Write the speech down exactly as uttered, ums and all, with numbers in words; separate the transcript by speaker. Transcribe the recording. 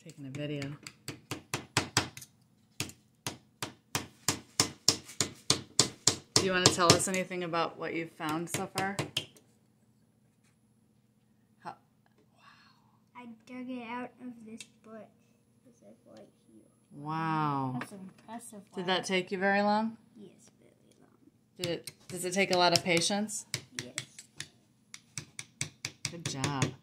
Speaker 1: Taking a video. Do you want to tell us anything about what you've found so far? How, wow.
Speaker 2: I dug it out of this bush. It's like right here.
Speaker 1: Wow.
Speaker 2: That's impressive.
Speaker 1: Did that take you very long?
Speaker 2: Yes, very long.
Speaker 1: Did it, does it take a lot of patience?
Speaker 2: Yes.
Speaker 1: Good job.